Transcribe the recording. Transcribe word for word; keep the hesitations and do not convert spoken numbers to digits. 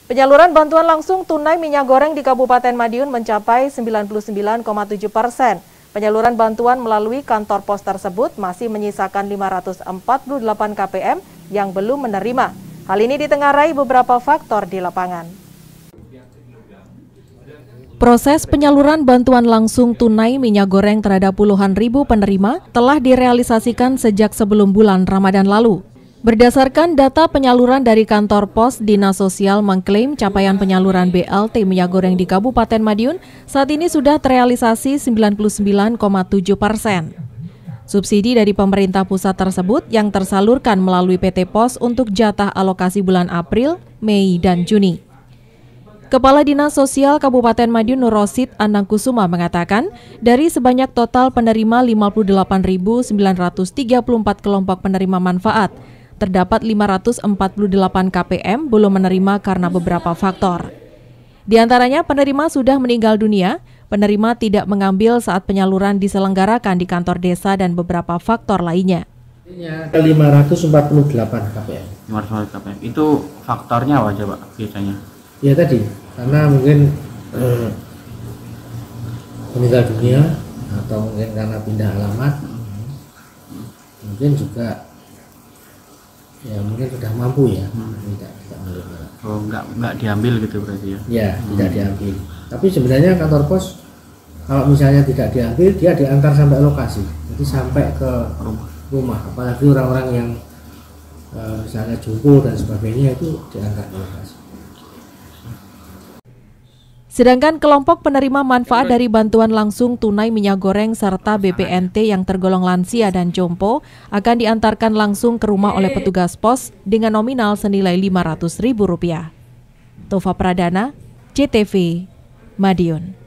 Penyaluran bantuan langsung tunai minyak goreng di Kabupaten Madiun mencapai sembilan puluh sembilan koma tujuh persen. Penyaluran bantuan melalui kantor pos tersebut masih menyisakan lima ratus empat puluh delapan K P M yang belum menerima. Hal ini ditengarai beberapa faktor di lapangan. Proses penyaluran bantuan langsung tunai minyak goreng terhadap puluhan ribu penerima telah direalisasikan sejak sebelum bulan Ramadan lalu. Berdasarkan data penyaluran dari kantor pos, Dinas Sosial mengklaim capaian penyaluran B L T minyak goreng di Kabupaten Madiun saat ini sudah terrealisasi sembilan puluh sembilan koma tujuh persen. Subsidi dari pemerintah pusat tersebut yang tersalurkan melalui P T Pos untuk jatah alokasi bulan April, Mei, dan Juni. Kepala Dinas Sosial Kabupaten Madiun Nur Rosid Anangkusuma mengatakan, dari sebanyak total penerima lima puluh delapan ribu sembilan ratus tiga puluh empat kelompok penerima manfaat, terdapat lima ratus empat puluh delapan K P M belum menerima karena beberapa faktor. Di antaranya penerima sudah meninggal dunia, penerima tidak mengambil saat penyaluran diselenggarakan di kantor desa dan beberapa faktor lainnya. lima ratus empat puluh delapan K P M. lima ratus empat puluh K P M. Itu faktornya apa aja, Pak, biasanya? Ya tadi, karena mungkin eh, meninggal dunia atau mungkin karena pindah alamat, mungkin juga ya mungkin sudah mampu ya, hmm. tidak tidak menerima. Oh, nggak nggak diambil gitu berarti ya? Ya, hmm. tidak diambil. Tapi sebenarnya kantor pos kalau misalnya tidak diambil, dia diantar sampai lokasi, jadi sampai ke rumah. rumah. Apalagi orang-orang yang uh, misalnya jumbo dan sebagainya itu diantar ke lokasi. Sedangkan kelompok penerima manfaat dari bantuan langsung tunai minyak goreng serta B P N T yang tergolong lansia dan jompo akan diantarkan langsung ke rumah oleh petugas pos dengan nominal senilai lima ratus ribu rupiah. Tova Pradana, C T V, Madiun.